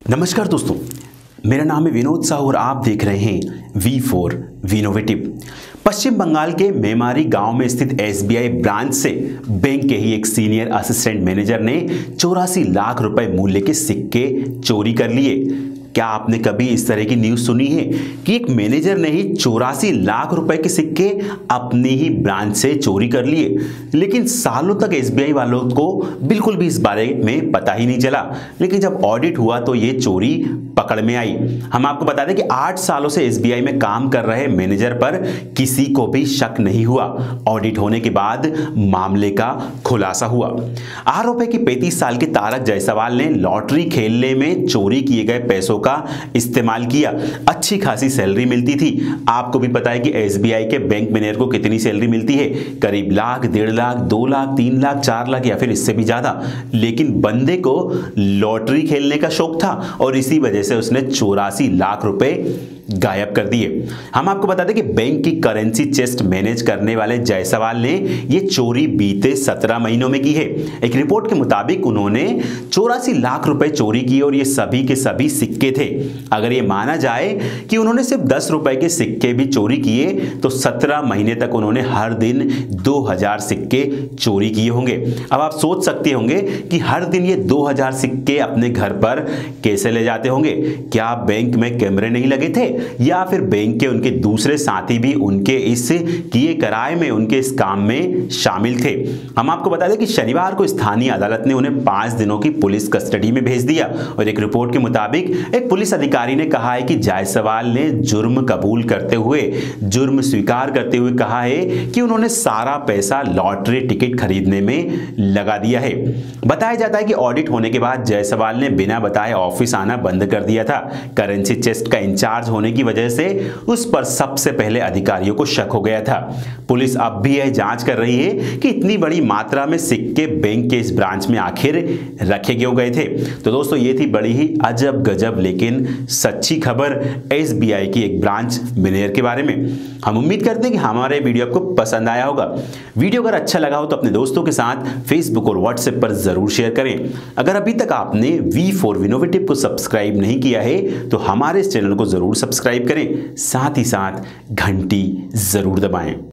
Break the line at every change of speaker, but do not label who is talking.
नमस्कार दोस्तों, मेरा नाम है विनोद साहू और आप देख रहे हैं V4 विनोवेटिव। पश्चिम बंगाल के मेमारी गांव में स्थित SBI ब्रांच से बैंक के ही एक सीनियर असिस्टेंट मैनेजर ने 84 लाख रुपए मूल्य के सिक्के चोरी कर लिए। क्या आपने कभी इस तरह की न्यूज़ सुनी है कि एक मैनेजर ने ही 84 लाख रुपए के सिक्के अपनी ही ब्रांच से चोरी कर लिए, लेकिन सालों तक SBI वालों को बिल्कुल भी इस बारे में पता ही नहीं चला। लेकिन जब ऑडिट हुआ तो ये चोरी पकड़ में आई। हम आपको बता दें कि 8 सालों से SBI में काम कर रहे मैनेजर पर किसी को भी शक नहीं हुआ। ऑडिट होने के बाद मामले का खुलासा हुआ। आरोप है कि 35 साल के तारक जायसवाल ने लॉटरी खेलने में चोरी किए गए पैसों का इस्तेमाल किया। अच्छी खासी सैलरी मिलती थी। आपको भी पता है कि SBI के बैंक मैनेजर को कितनी सैलरी मिलती है, करीब लाख, 1.5 लाख, 2 लाख, 3 लाख, 4 लाख या फिर इससे भी ज्यादा। लेकिन बंदे को लॉटरी खेलने का शौक था और इसी वजह से उसने 84 लाख रुपए गायब कर दिए। हम आपको बता दें कि बैंक की करेंसी चेस्ट मैनेज करने वाले जायसवाल ने यह चोरी बीते 17 महीनों में की है। एक रिपोर्ट के मुताबिक उन्होंने 84 लाख रुपए चोरी किए और ये सभी के सभी सिक्के थे। अगर ये माना जाए कि उन्होंने सिर्फ 10 रुपए के सिक्के भी चोरी किए तो 17 महीने तक उन्होंने हर दिन 2000 सिक्के चोरी किए होंगे। अब आप सोच सकते होंगे कि हर दिन ये 2000 सिक्के अपने घर पर कैसे ले जाते होंगे। क्या बैंक में कैमरे नहीं लगे थे या फिर बैंक के उनके दूसरे साथी भी उनके इस किए कराए में, उनके इस काम में शामिल थे? हम आपको बता दें कि शनिवार को स्थानीय अदालत ने उन्हें 5 दिनों की पुलिस कस्टडी में भेज दिया और एक रिपोर्ट के मुताबिक एक पुलिस अधिकारी ने कहा है कि जायसवाल ने जुर्म कबूल करते हुए, जुर्म स्वीकार करते हुए कहा है कि उन्होंने सारा पैसा लॉटरी टिकट खरीदने में लगा दिया है। बताया जाता है कि ऑडिट होने के बाद जायसवाल ने बिना बताए ऑफिस आना बंद कर दिया था। करेंसी चेस्ट का इंचार्ज होने की वजह से उस पर सबसे पहले अधिकारियों को शक हो गया था। पुलिस अब भी यह जांच कर रही है कि इतनी बड़ी मात्रा में सिक्के बैंक के इस ब्रांच में आखिर रखे क्यों गए थे। तो दोस्तों, ये थी बड़ी ही अजब गजब लेकिन सच्ची खबर SBI की एक ब्रांच मैनेजर के बारे में। हम उम्मीद करते हैं कि हमारे वीडियो आपको पसंद आया होगा। वीडियो अगर अच्छा लगा हो तो अपने दोस्तों के साथ फेसबुक और व्हाट्सएप पर जरूर शेयर करें। अगर अभी तक आपने V4 विनोवेटिव को सब्सक्राइब नहीं किया है तो हमारे इस चैनल को जरूर सब्सक्राइब करें, साथ ही साथ घंटी जरूर दबाएं।